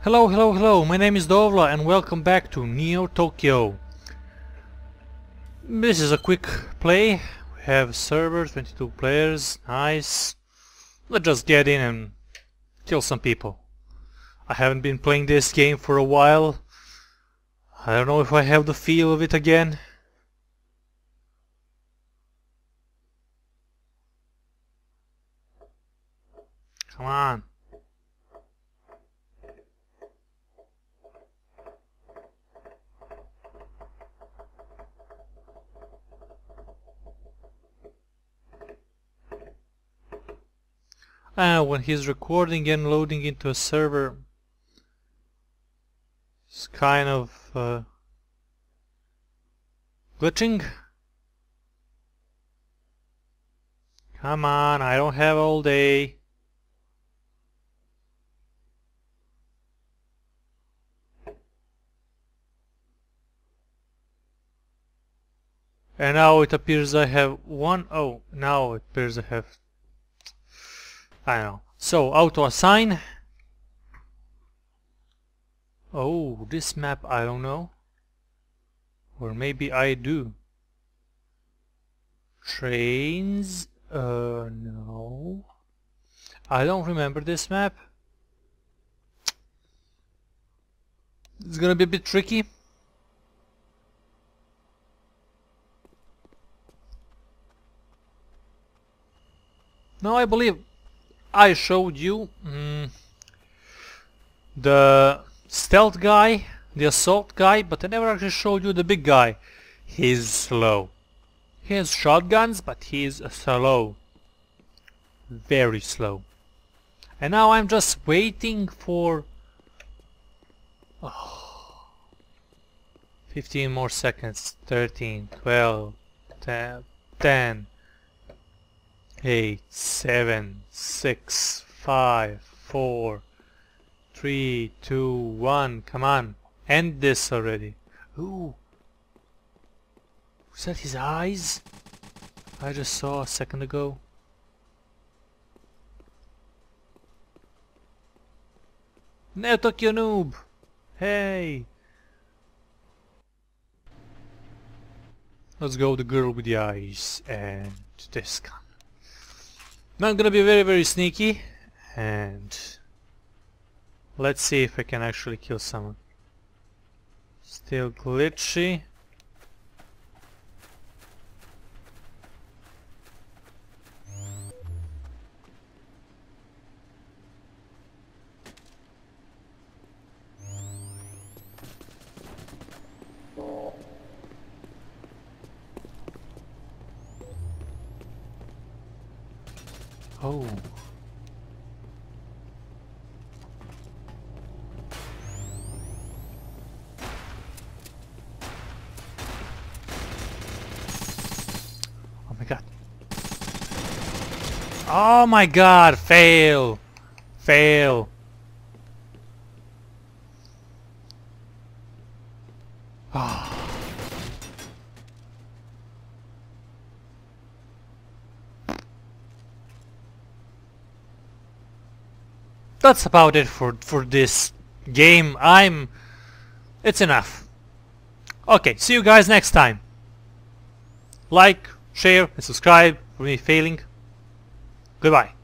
Hello, hello, hello, my name is Dovla and welcome back to Neo Tokyo. This is a quick play. We have a server, 22 players, nice. Let's just get in and kill some people. I haven't been playing this game for a while. I don't know if I have the feel of it again. Come on. When he's recording and loading into a server, it's kind of glitching. Come on, I don't have all day. And now it appears I have one. Oh, now it appears I have, I don't know. So, auto assign. Oh, this map I don't know. Or maybe I do. Trains? No. I don't remember this map. It's gonna be a bit tricky. No, I believe I showed you the stealth guy, the assault guy, but I never actually showed you the big guy. He's slow. He has shotguns, but he's slow. Very slow. And now I'm just waiting for 15 more seconds. 13, 12, 10, 8, 7, 6, 5, 4, 3, 2, 1. Come on, end this already. Ooh. Was that his eyes? I just saw a second ago. Neo Tokyo noob! Hey! Let's go the girl with the eyes and this gun. Now I'm gonna be very sneaky and let's see if I can actually kill someone. Still glitchy. Oh. Oh my god. Oh my god, fail. Fail. Oh. That's about it for this game. It's enough. Okay, see you guys next time. Like, share and subscribe for me failing. Goodbye.